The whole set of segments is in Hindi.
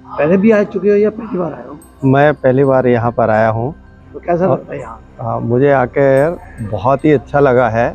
पहले भी आ चुके हो या पहली बार आए हो? मैं पहली बार यहाँ पर आया हूँ। तो कैसा लगता है यहाँ? मुझे आकर बहुत ही अच्छा लगा है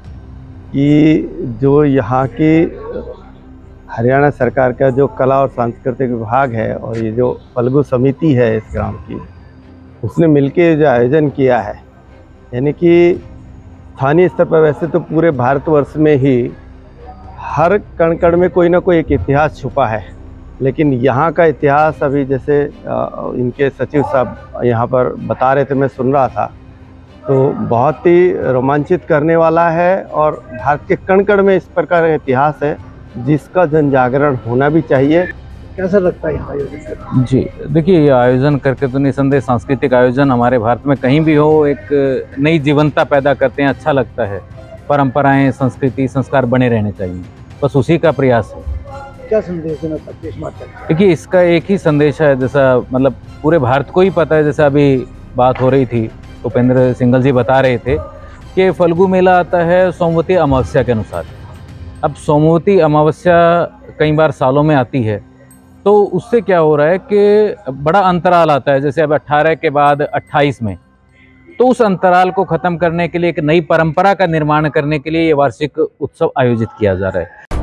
कि जो यहाँ की हरियाणा सरकार का जो कला और सांस्कृतिक विभाग है और ये जो फल्गु समिति है इस ग्राम की, उसने मिलके जो आयोजन किया है, यानी कि स्थानीय स्तर पर वैसे तो पूरे भारतवर्ष में ही हर कण कण में कोई ना कोई एक इतिहास छुपा है, लेकिन यहाँ का इतिहास अभी जैसे इनके सचिव साहब यहाँ पर बता रहे थे, मैं सुन रहा था, तो बहुत ही रोमांचित करने वाला है। और भारत के कण कण में इस प्रकार का इतिहास है जिसका जन जागरण होना भी चाहिए। कैसा लगता है यहाँ आयोजन करके? जी देखिए, ये आयोजन करके तो निसंदेह सांस्कृतिक आयोजन हमारे भारत में कहीं भी हो एक नई जीवंतता पैदा करते हैं, अच्छा लगता है। परंपराएं, संस्कृति, संस्कार बने रहने चाहिए, बस उसी का प्रयास है। क्या संदेश देना चाहते हैं इस माध्यम से? देखिए, इसका एक ही संदेश है, जैसा मतलब पूरे भारत को ही पता है, जैसा अभी बात हो रही थी, उपेंद्र सिंघल जी बता रहे थे कि फल्गु मेला आता है सोमवती अमावस्या के अनुसार। अब सोमवती अमावस्या कई बार सालों में आती है, तो उससे क्या हो रहा है कि बड़ा अंतराल आता है, जैसे अब 18 के बाद 28 में, तो उस अंतराल को ख़त्म करने के लिए, एक नई परंपरा का निर्माण करने के लिए ये वार्षिक उत्सव आयोजित किया जा रहा है।